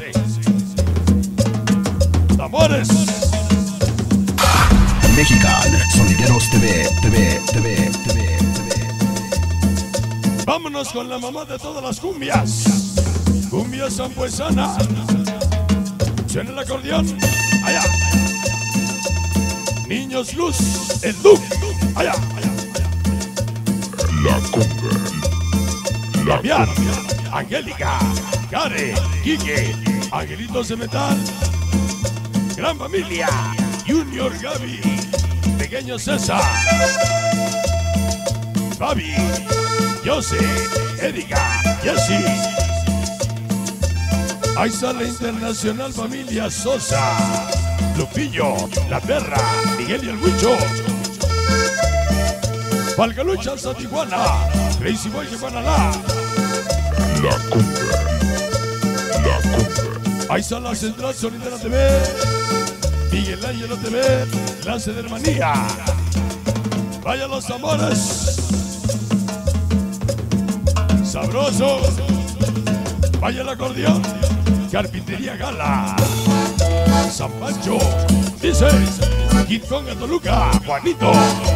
Amores. Mexican Sonideros TV. Vámonos con la mamá de todas las cumbias. Cumbia sampuesana. Suena el acordeón. Allá. Niños Luz. El Duke. Allá. La cumbia. Fabián, Angélica, Care, Quique, Angelitos de Metal, Gran Familia, Junior Gaby, Pequeño César, Fabi, Jose, Erika, Jessy. Ahí está la internacional familia Sosa, Lupillo, La Perra, Miguel y el Huicho, Falcalucha hasta Tijuana, Crazy Boy de Panalá. La cumbia. Ahí está la Central Sonidera TV, Miguel Ángel TV, la Cedermanía. Vaya los amores. Sabroso. Vaya el acordeón. Carpintería Gala. San Pancho. Dice King Kong a Toluca. Juanito.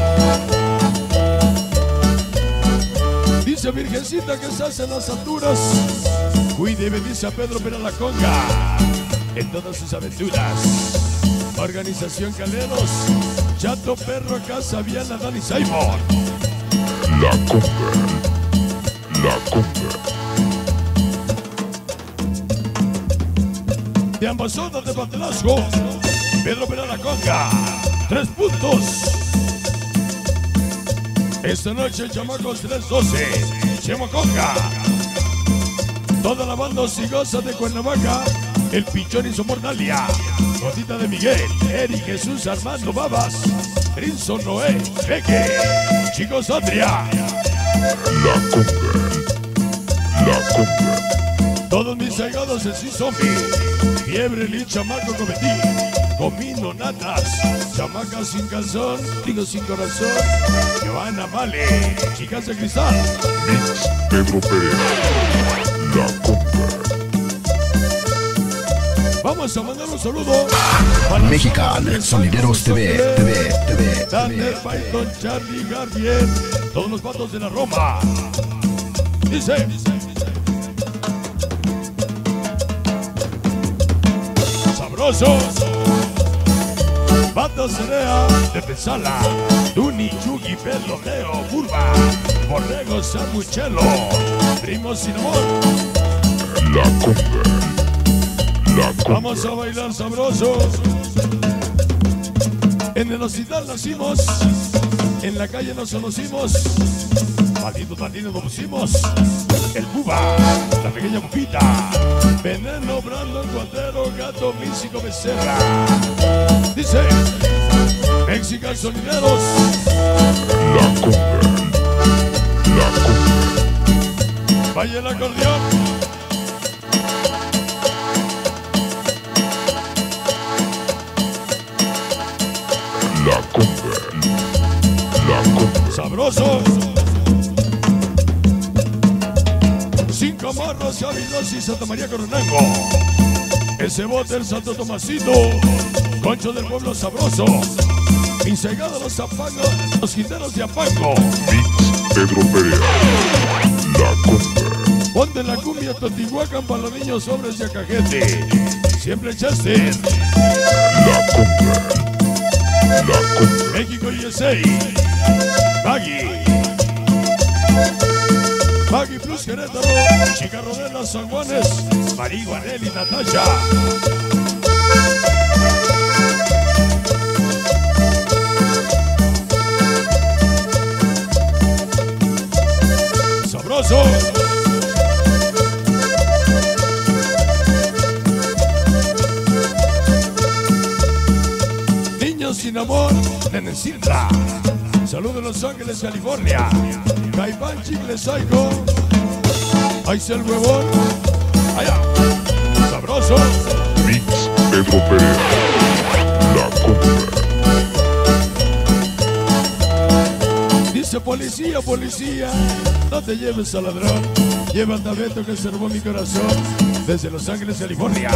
Dice Virgencita que se hace en las alturas. Cuide y bendice a Pedro Pera la Conga en todas sus aventuras. Organización Caleros, Chato Perro, Casa Viana, Dani Simon. La cumbia. De ambas zonas de Patelasco, Pedro Pera la Conga, 3 puntos. Esta noche, chamacos 312, Chemo Conga. Toda la banda sigosa de Cuernavaca, El Pichón y su Mordalia, Gotita de Miguel, Eric, Jesús, Armando, Babas, Brinson, Noé, Peque, Chicos Atria. La cumbia. Todos mis allegados en sí zombie, Fiebre, Lin, Chamaco, Cometí, Comino, Natas, Chamacas sin calzón, Digo sin corazón, Joana, Vale, Chicas de Cristal, Mix Pedro Pérez. La cumbia. Vamos a mandar un saludo para Mexican Sonideros TV. Daniel, Python, Charlie, Gabriel, todos los patos de la Roma. Dice sabroso. Pato Cerea de Pesala, Tuni, Chugi, Pelo, Leo, Burba, Borrego, Samuchelo, Primo Sin Amor. La cumbia. Vamos a bailar sabroso. En el hospital nacimos, en la calle nos conocimos, malditos latinos nos pusimos. El Buba, la pequeña Bupita, Veneno, Brandon, Cuadrero, Gato, Místico, Becerra. Dice Mexican Sonideros. La cumbia. Vaya el acordeón. La cumbia. Sabroso. 5 Marros, Chavinos y Santa María Coronango. Ese bote el Santo Tomasito. Concho del pueblo sabroso. Pincegado los Zapangos, los Quinteros de Apango. Mix Pedro Pérez. La cumbia. Ponte la cumbia Totihuacán para los niños sobres de Acajete. Siempre Chester. La cumbia. México USA. Maggie Plus Querétaro. Chica Rodela, San Juanes. Marihuanel y Natasha. Sabroso. Sin amor, Nenecilda. Saludos de Los Ángeles, California. Caipán, Chicle, Psycho. Ahí está el huevón. Allá. Sabroso. Mix Pedro Pérez. La cumbia. Dice policía, policía. no te lleves al ladrón. Llévate a Beto que se robó mi corazón. Desde Los Ángeles, California.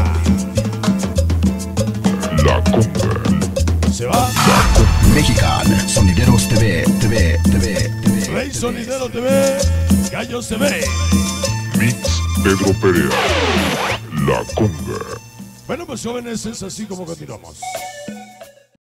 La conga. Se va. Mexican Sonideros TV. Rey Sonidero TV. Gallos TV. Mix Pedro Perea. La conga. Bueno, pues jóvenes, es así como continuamos.